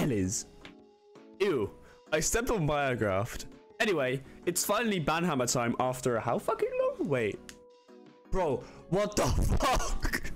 hell is? Ew. I stepped on Biographed. Anyway, it's finally Banhammer time after how fucking long? Wait. Bro, what the fuck?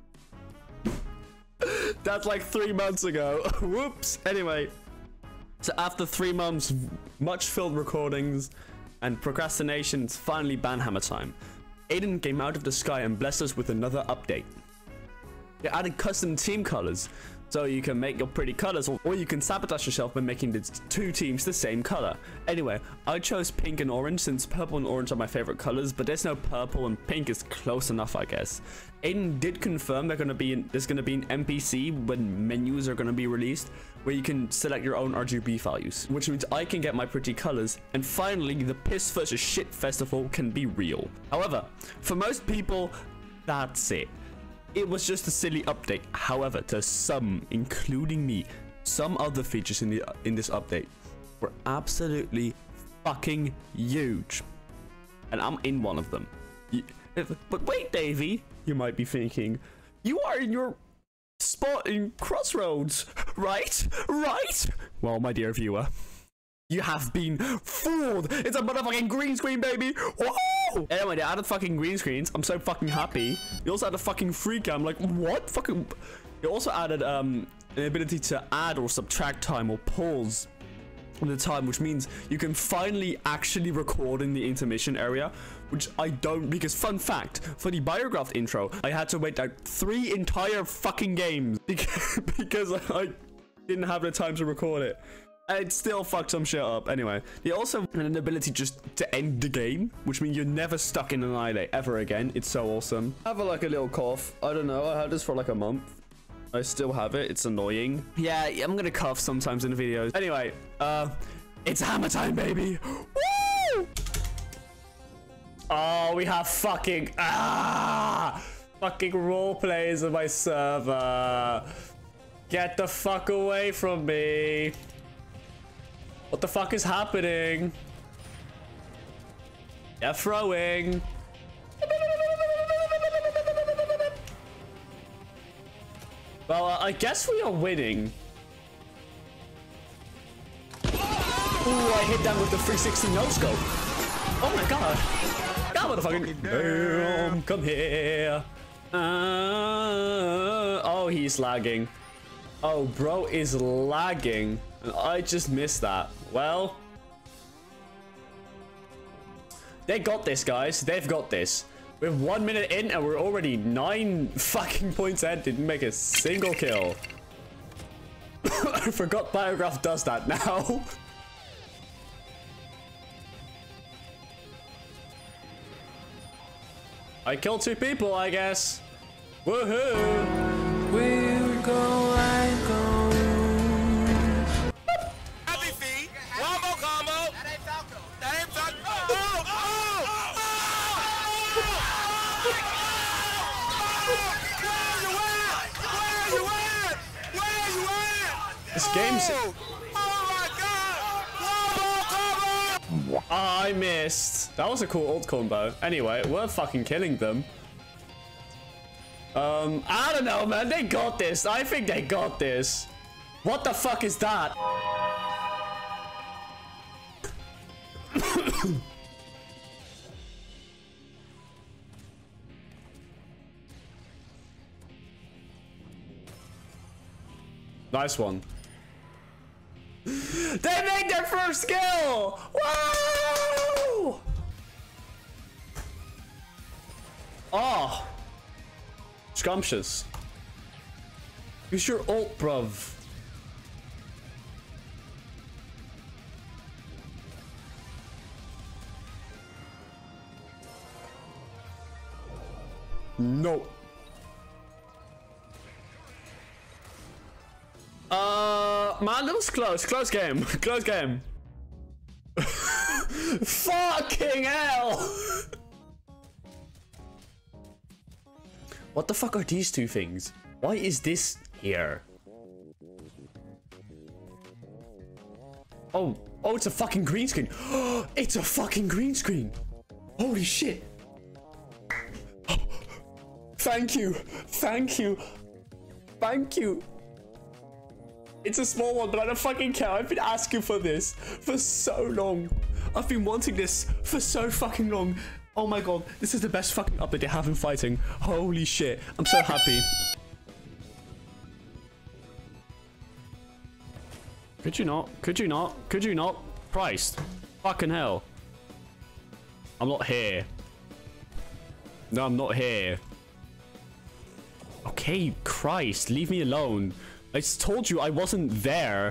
That's like 3 months ago. Whoops. Anyway. So after 3 months, much filled recordings and procrastination, it's finally Banhammer time. Aiden came out of the sky and blessed us with another update. They added custom team colors, so you can make your pretty colors, or you can sabotage yourself by making the 2 teams the same color. Anyway, I chose pink and orange since purple and orange are my favorite colors, but there's no purple and pink is close enough, I guess. Aiden did confirm there's gonna be an NPC when menus are gonna be released, where you can select your own RGB values, which means I can get my pretty colors, and finally the piss versus shit festival can be real. However, for most people, that's it. It was just a silly update. However, to some, including me, some other features in this update were absolutely fucking huge, and I'm in one of them. But wait, Davey, you might be thinking, you are in your spot in Crossroads, right? Right? Well, my dear viewer, you have been fooled. It's a motherfucking green screen, baby. Whoa! Anyway, they added fucking green screens. I'm so fucking happy. You also added fucking free cam. Like, what? Fucking. They also added an ability to add or subtract time or pause the time, which means you can finally actually record in the intermission area, which I don't, because fun fact, for the Biographed intro, I had to wait like 3 entire fucking games because I didn't have the time to record it. It still fucked some shit up. Anyway, they also had an ability just to end the game, which means you're never stuck in Annihilate ever again. It's so awesome. I have like a little cough. I don't know. I had this for like a month. I still have it. It's annoying. Yeah, I'm gonna cough sometimes in the videos. Anyway, it's hammer time, baby. Woo! Oh, we have fucking fucking role plays on my server. Get the fuck away from me. What the fuck is happening? They're throwing. Well, I guess we are winning. Ooh, I hit them with the 360 no-scope. Oh my god. God, motherfucking. Damn, come here. Oh, he's lagging. Oh, bro is lagging. And I just missed that. Well, they got this, guys. They've got this. We're 1 minute in and we're already 9 fucking points ahead. Didn't make a single kill. I forgot Biograph does that now. I killed 2 people, I guess. Woohoo! We'll go, I go. This game's. Oh my god! I missed. That was a cool ult combo. Anyway, we're fucking killing them. I don't know, man. They got this. I think they got this. What the fuck is that? Nice one. They made their first kill! Whoa! Oh. Scrumptious. Use your ult, bruv. No. Man, that was close. Close game. Close game. Fucking hell! What the fuck are these 2 things? Why is this here? Oh, it's a fucking green screen. It's a fucking green screen. Holy shit. Thank you. Thank you. Thank you. It's a small one, but I don't fucking care. I've been asking for this for so long. I've been wanting this for so fucking long. Oh my god, this is the best fucking update they have in fighting. Holy shit, I'm so happy. Could you not? Could you not? Could you not? Christ. Fucking hell. I'm not here. No, I'm not here. Okay, Christ, leave me alone. I just told you I wasn't there.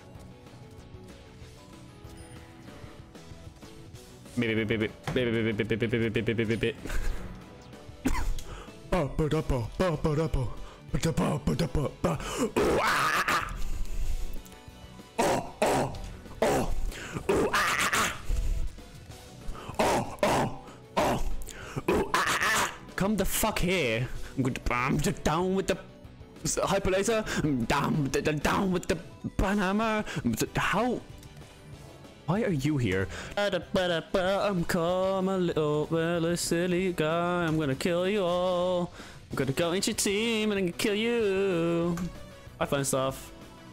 Come the fuck here. I'm going to down with the hyper laser. Down with the banhammer. How? Why are you here? I'm come a little silly guy. I'm gonna kill you all. I'm gonna go into your team and I'm gonna kill you. I find stuff.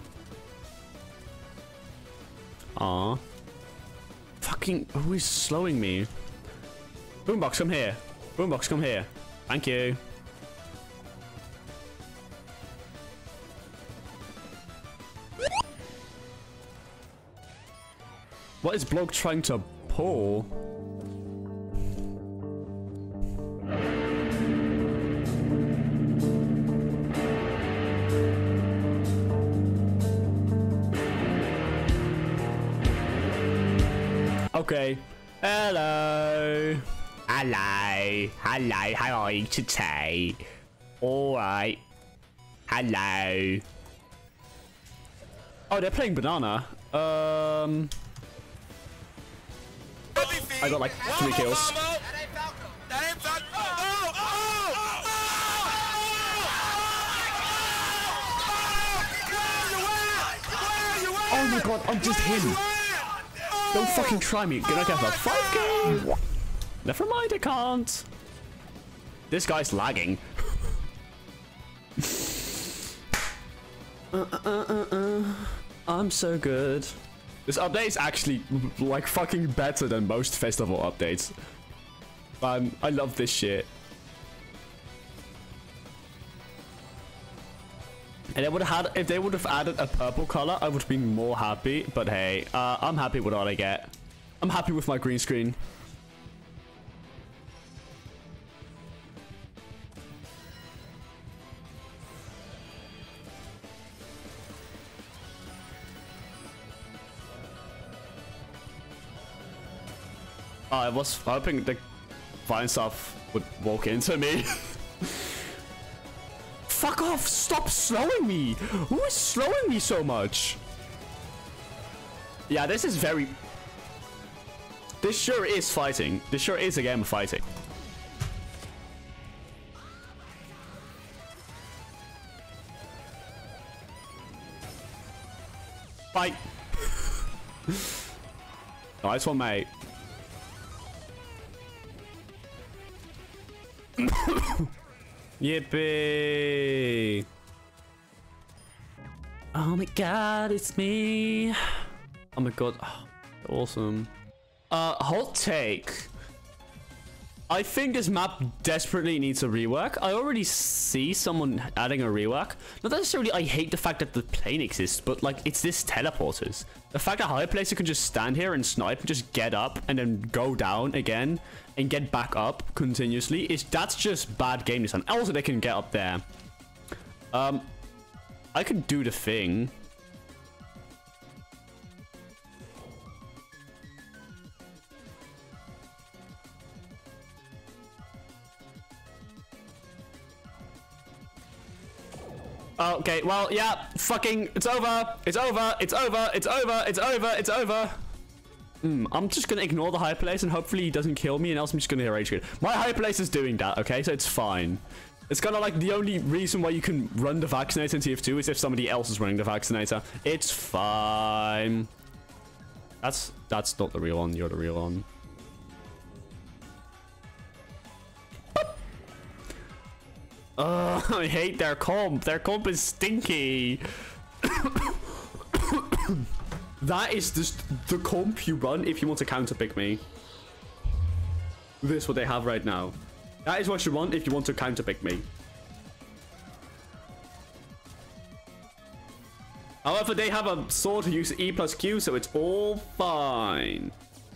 Aw. Fucking who is slowing me? Boombox, come here. Boombox, come here. Thank you. What is Bloke trying to pull? Okay. Hello. Hello. Hello. How are you today? Alright. Hello. Oh, they're playing banana. I got like 3 kills. Oh my god, I'm just him. Don't fucking try me. Can I get a 5K? Never mind, I can't. This guy's lagging. I'm so good. This update is actually like fucking better than most festival updates. I love this shit. And they would have had, if they would have added a purple color, I would have been more happy. But hey, I'm happy with what I get. I'm happy with my green screen. I was hoping the fine stuff would walk into me. Fuck off! Stop slowing me! Who is slowing me so much? Yeah, this is very... This sure is fighting. This sure is a game of fighting. Fight! Nice one, mate. Yippee! Oh my god, it's me! Oh my god, awesome. Hot take. I think this map desperately needs a rework. I already see someone adding a rework. Not necessarily I hate the fact that the plane exists, but like it's this teleporters. The fact that Hyperplacer can just stand here and snipe and just get up and then go down again and get back up continuously that's just bad game design. Also, they can get up there. I could do the thing. Okay, well, yeah, fucking, it's over. It's over. It's over. It's over. It's over. It's over. I'm just gonna ignore the Hyperlace and hopefully he doesn't kill me, and else I'm just gonna rage quit. My Hyperlace is doing that, okay? So it's fine. It's kind of like the only reason why you can run the Vaccinator in TF2 is if somebody else is running the Vaccinator. It's fine. That's not the real one. You're the real one. I hate their comp. Their comp is stinky. That is just the comp you run if you want to counterpick me. This is what they have right now. That is what you want if you want to counterpick me. However, they have a sword who uses E plus Q, so it's all fine.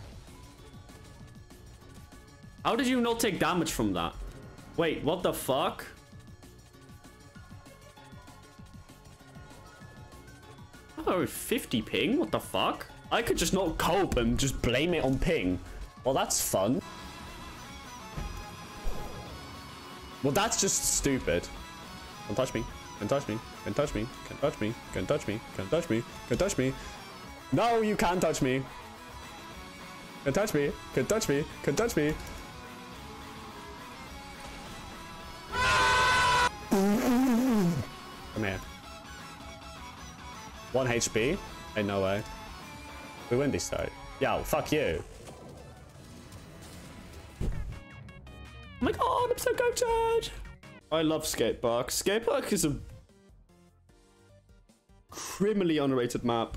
How did you not take damage from that? Wait, what the fuck? Oh, 50 ping? What the fuck? I could just not cope and just blame it on ping. Well, that's fun. Well, that's just stupid. Don't touch me. Don't touch me. Don't touch me. Can't touch me. Can't touch me. Can't touch me. Can't touch me. No, you can't touch me. Can't touch me. Can't touch me. Can't touch me. Come here. 1 HP? Ain't no way. We win this though. Yo, fuck you. Oh my god, I'm so goated. I love Skatepark. Skatepark is a criminally underrated map.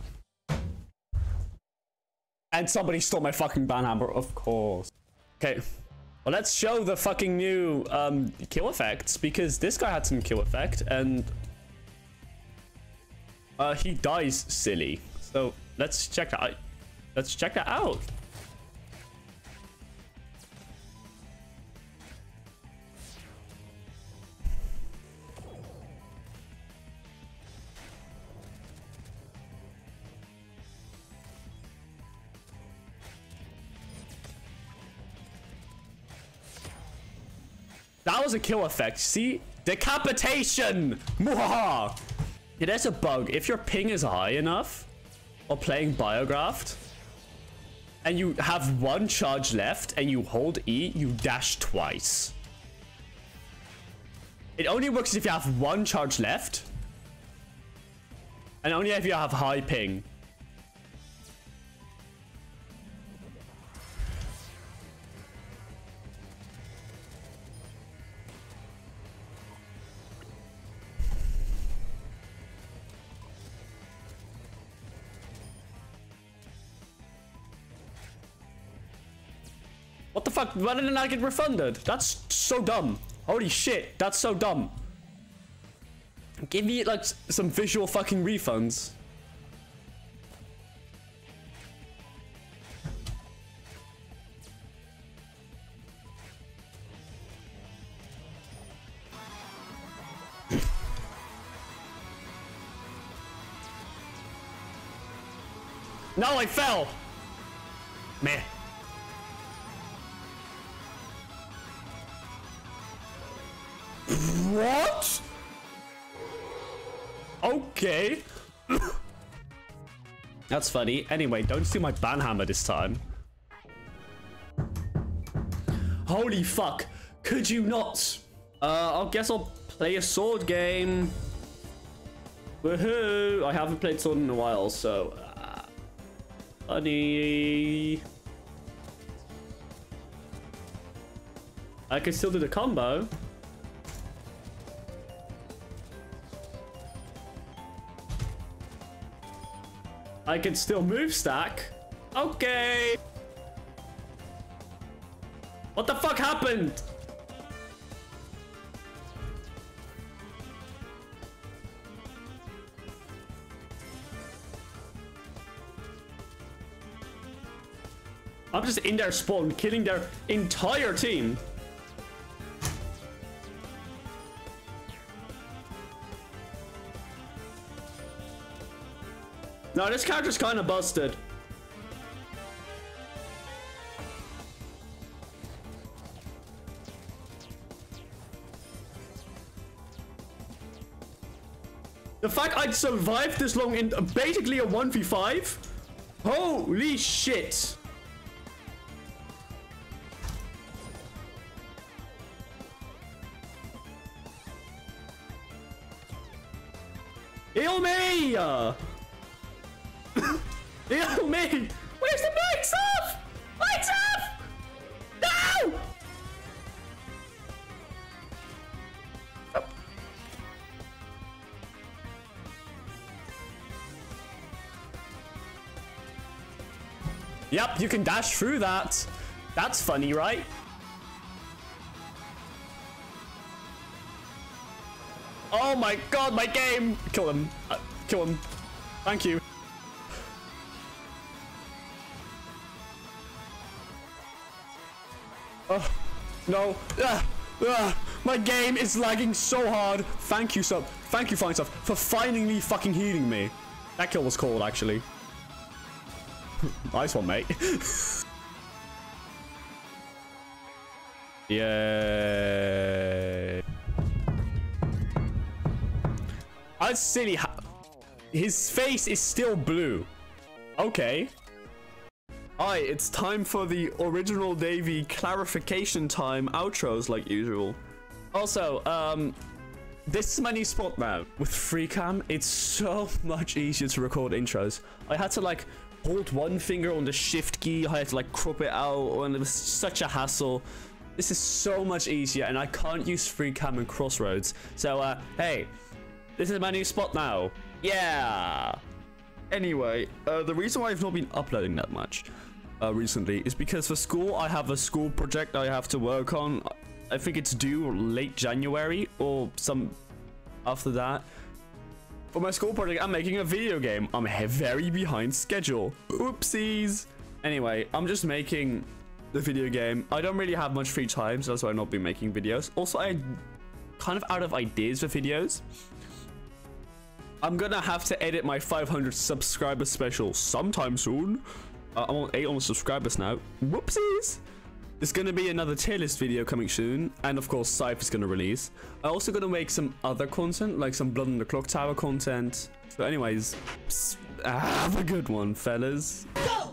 And somebody stole my fucking banhammer, of course. Okay. Well, let's show the fucking new kill effects, because this guy had some kill effect and he dies silly. So let's check that out. Let's check that out. That was a kill effect. See? Decapitation! Muhaha! Yeah, there's a bug. If your ping is high enough, or playing Biographed, and you have 1 charge left, and you hold E, you dash twice. It only works if you have 1 charge left, and only if you have high ping. What the fuck? Why didn't I get refunded? That's so dumb. Holy shit, that's so dumb. Give me like some visual fucking refunds. No, I fell. Meh. What? Okay. That's funny. Anyway, don't steal my banhammer this time. Holy fuck. Could you not? I guess I'll play a sword game. Woohoo. I haven't played sword in a while, so... funny. I can still do the combo. I can still move stack. Okay. What the fuck happened? I'm just in their spawn, killing their entire team. No, this character's kind of busted. The fact I'd survived this long in basically a 1v5? Holy shit. Heal me! Heal me! Where's the lights off? Lights off! No! Yep, you can dash through that. That's funny, right? Oh my god, my game! Kill him. Kill him. Thank you. Oh, no. My game is lagging so hard. Thank you, Flying Stuff, for finally fucking healing me. That kill was cold, actually. Nice one, mate. Yay. That's silly. His face is still blue. Okay. Alright, it's time for the original Davey clarification time outros like usual. Also, this is my new spot now. With FreeCam, it's so much easier to record intros. I had to like hold one finger on the shift key. I had to like crop it out and it was such a hassle. This is so much easier and I can't use FreeCam and Crossroads. So, hey, this is my new spot now. Yeah. Anyway, the reason why I've not been uploading that much recently is because for school, I have a school project I have to work on. I think it's due late January or some after that. For my school project, I'm making a video game. I'm very behind schedule. Oopsies. Anyway, I'm just making the video game. I don't really have much free time, so that's why I've not been making videos. Also, I'm kind of out of ideas for videos. I'm gonna have to edit my 500 subscriber special sometime soon. I'm on 800 subscribers now. Whoopsies. There's gonna be another tier list video coming soon, and of course Scythe is gonna release. I'm also gonna make some other content, like some Blood on the Clock Tower content. So anyways, have a good one, fellas. Go!